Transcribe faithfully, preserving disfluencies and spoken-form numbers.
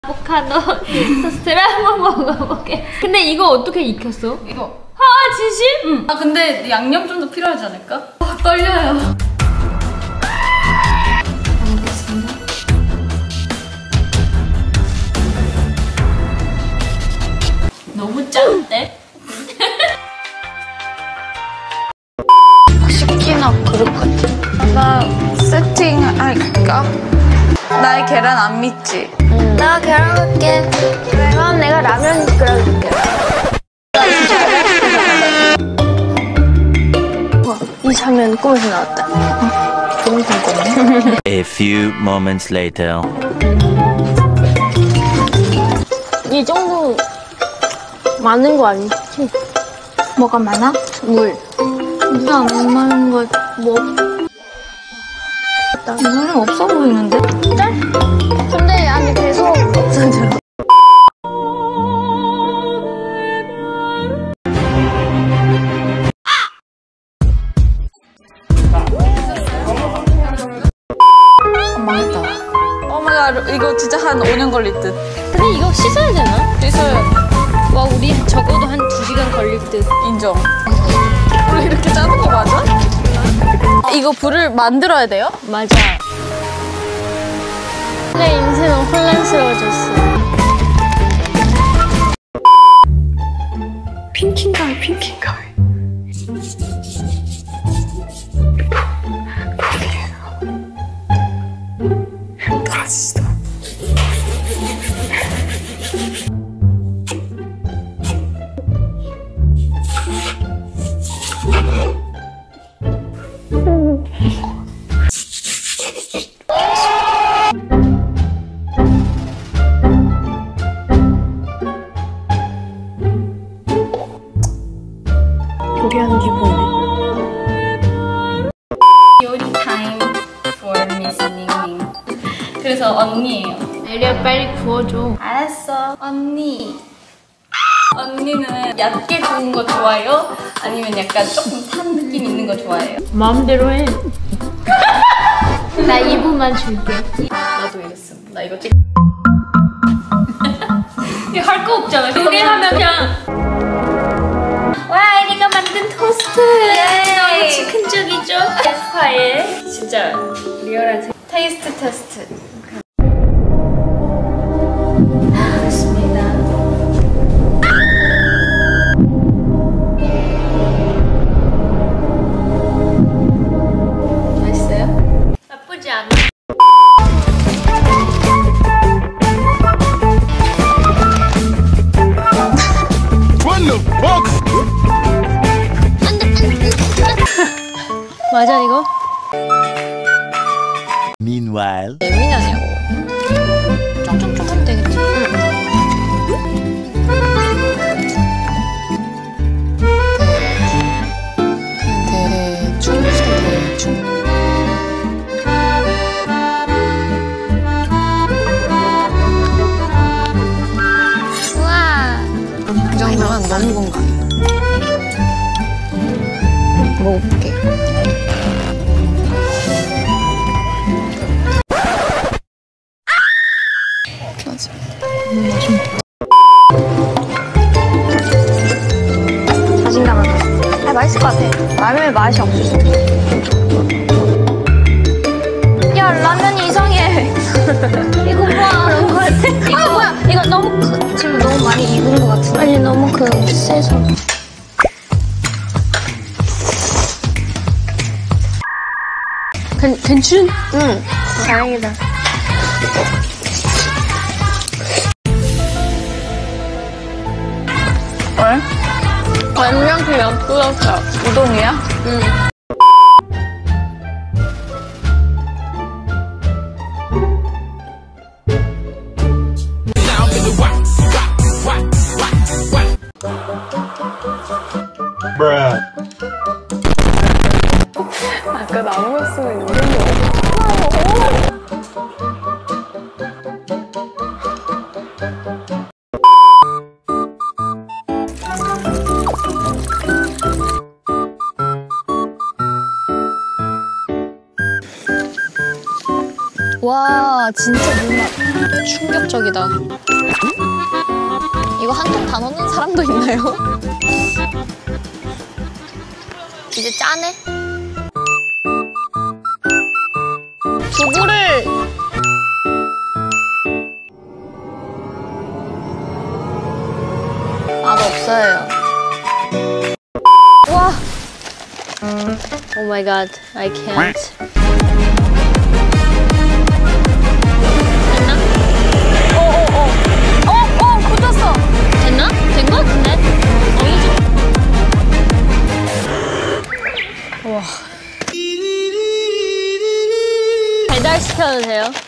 아보카도 토스트를 한번 먹어볼게. 근데 이거 어떻게 익혔어? 이거. 아 진심? 응. 아 근데 양념 좀 더 필요하지 않을까? 아 떨려요. 먹겠습니다. 너무 짠데? 치킨업 그릇 같아. 나 세팅할까? 나의 계란 안 믿지? 응. 나 계란 할게. 그럼 내가 라면 끓여줄게. 와, 이 장면 꿈에서 나왔다. 어, 너무 궁금해. A few moments later. 이 정도 많은 거 아니지? 뭐가 많아? 물. 진짜 안 많은 거 뭐? 물은 없어 보이는데? 진짜? 근데 아니 계속 없어져. 망했다. 오마이갓 이거 진짜 한 오 년 걸릴 듯. 근데 이거 씻어야 되나? 씻어요. 와 우리 적어도 한 두 시간 걸릴 듯. 인정. 원래 이렇게 짜는 거 맞아? 이거 불을 만들어야 돼요? 맞아. 내 인생은 혼란스러워졌어. 핑킹가을 핑킹가을. 떨어지지도. 요리하는 기분이네. 요리 타임 for Miss 닝닝. 그래서 언니예요. 에리야 빨리 구워줘. 알았어. 언니. 언니는 얇게 구운 거 좋아해요? 아니면 약간 조금 탄 느낌 있는 거 좋아해요? 마음대로 해. 나 이 분만 줄게. 나도 이랬어. 나 이거 찍. 이거 할 거 없잖아. 요리하면 그냥. 와, 에리가 만든 토스트. 너무 즉흥적이죠? 에스파의 진짜 리얼한 색. 테이스트 테스트. 좋습니다. 맛있어요? 나쁘지 않아. 맞아 이거? Meanwhile. 예민하냐고. 쫑쫑쫑 하면 되겠지. 대충 대충. 우와. 이 정도면 너무 건강해. 먹어볼게. 자신감을 가졌어. 아, 맛있을 것 같아. 라면에 맛이 없어. 야, 라면이 이상해. 이거 봐. 그런 거 같아. 이거 뭐야? 이거 너무 그, 지금 너무 많이 익은 것 같은데. 아니, 너무 그 세서. 괜, 괜춘? 응. 다행이다. 왜? 완전 그냥 끓었어. 우동이야? 응. 아까 나무 했으면 이런 거. 와. 와, 진짜 물맛 충격적이다. 이거 한 통 다 넣는 사람도 있나요? 이제 짜네? 두부를 맛 없어요. 와. Oh my god, I can't. 됐나? 어어어. 어, 어, 굳었어. 됐나? 된 거 같은데? 어, 이제. 와. 배달 시켜도 돼요?